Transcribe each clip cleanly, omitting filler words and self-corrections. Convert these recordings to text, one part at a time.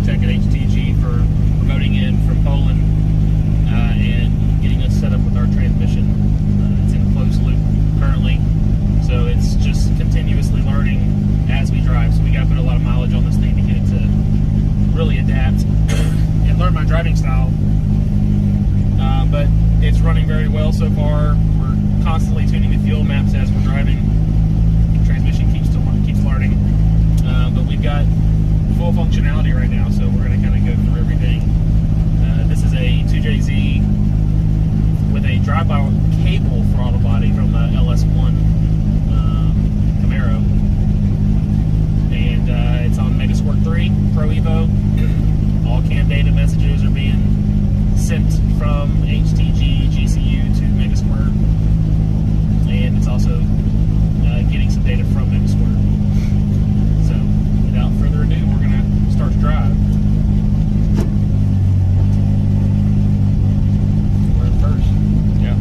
tech at HTG for remoting in from Poland and getting us set up with our transmission. It's in a closed loop currently, so it's just continuously learning as we drive. So we got to put a lot of mileage on this thing to get it to really adapt and learn my driving style. But it's running very well so far. We're constantly tuning the fuel maps as we're driving. The transmission keeps learning. But we've got full functionality right now, so we're going to kind of go through everything. This is a 2JZ with a drive-by cable throttle body from the LS1 Camaro. And it's on Megasquirt 3 Pro Evo. All CAN data messages are being sent from HTG GCU to Megasquirt, and it's also getting some data from Megasquirt. So, without further ado, we're going to start to drive. We're in first. Yeah.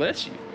bless you.